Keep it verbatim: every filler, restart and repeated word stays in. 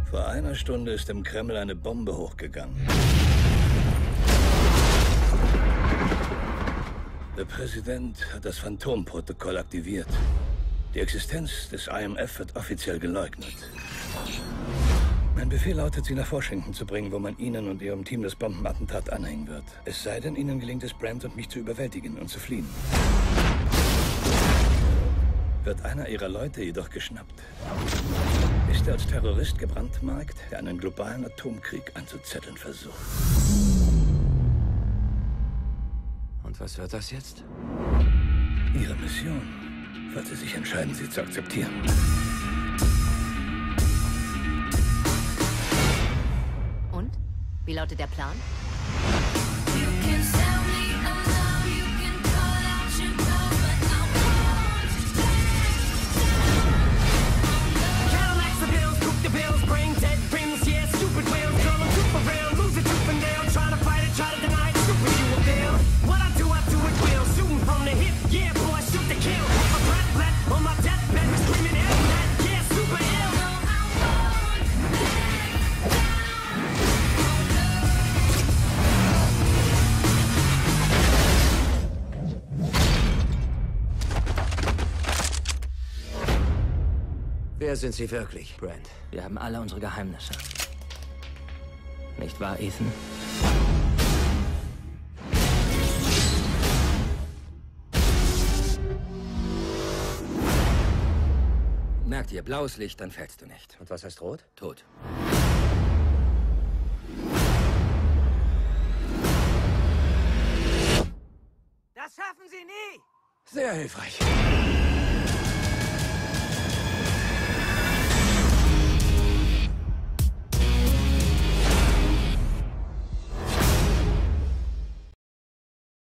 Vor einer Stunde ist im Kreml eine Bombe hochgegangen. Der Präsident hat das Phantom-Protokoll aktiviert. Die Existenz des I M F wird offiziell geleugnet. Mein Befehl lautet, Sie nach Washington zu bringen, wo man Ihnen und Ihrem Team das Bombenattentat anhängen wird. Es sei denn, Ihnen gelingt es, Brent und mich zu überwältigen und zu fliehen. Wird einer Ihrer Leute jedoch geschnappt, ist er als Terrorist gebrandmarkt, der einen globalen Atomkrieg anzuzetteln versucht. Und was wird das jetzt? Ihre Mission, falls Sie sich entscheiden, sie zu akzeptieren. Und? Wie lautet der Plan? Wer sind Sie wirklich, Brent? Wir haben alle unsere Geheimnisse. Nicht wahr, Ethan? Merk dir, blaues Licht, dann fällst du nicht. Und was heißt rot? Tot. Das schaffen Sie nie! Sehr hilfreich.